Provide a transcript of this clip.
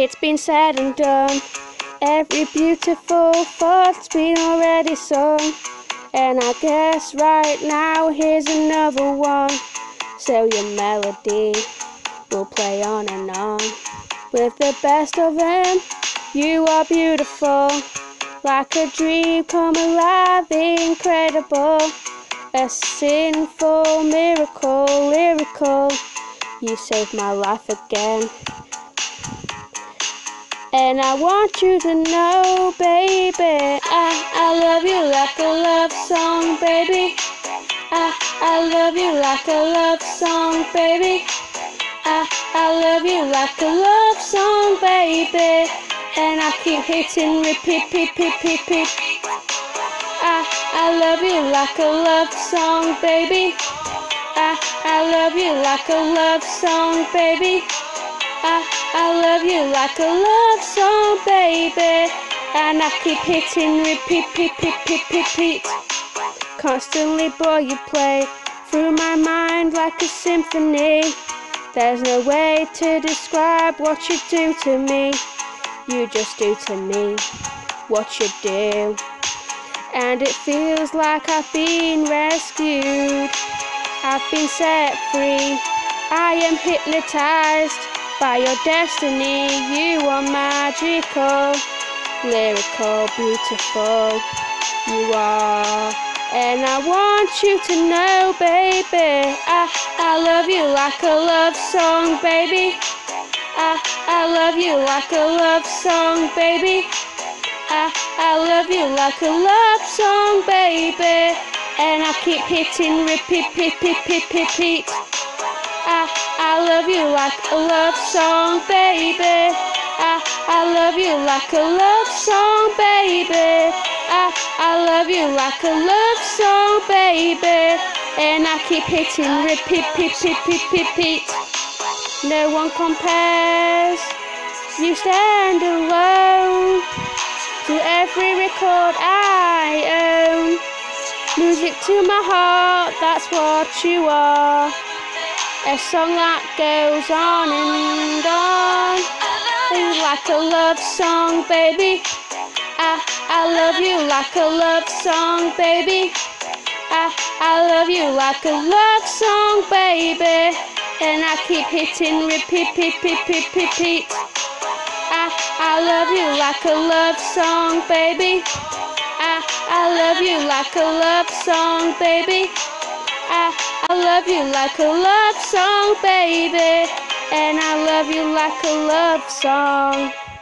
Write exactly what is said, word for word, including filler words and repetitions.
It's been said and done. Every beautiful thought's been already sung. And I guess right now here's another one. So your melody will play on and on. With the best of them, you are beautiful. Like a dream come alive, incredible. A sinful miracle, lyrical. You saved my life again. And I want you to know, baby, I, I love you like a love song, baby. I, I love you like a love song, baby. I, I love you like a love song, baby. And I keep hitting repeat, repeat, repeat, repeat. I, I love you like a love song, baby. I, I love you like a love song, baby. I, I love you like a love song, baby. And I keep hitting repeat, repeat, repeat, repeat. Constantly, boy, you play through my mind like a symphony. There's no way to describe what you do to me. You just do to me what you do. And it feels like I've been rescued. I've been set free. I am hypnotized by your destiny. You are magical, lyrical, beautiful. You are. And I want you to know, baby, I, I love you like a love song, baby. I, I love you like a love song, baby. I, I love you like a love song, baby. And I keep hitting repeat, repeat, repeat, repeat. I, I love you like a love song, baby. I, I love you like a love song, baby. I, I love you like a love song, baby. And I keep hitting repeat, repeat, repeat, repeat. No one compares. You stand alone to every record I own. Music to my heart, that's what you are. A song that goes on and on. Like a love song, baby. I, I love you like a love song, baby. I, I love you like a love song, baby. And I keep hitting repeat, repeat, repeat, repeat. I, I love you like a love song, baby. I, I love you like a love song, baby. I, I love you like a love song, baby. And I love you like a love song.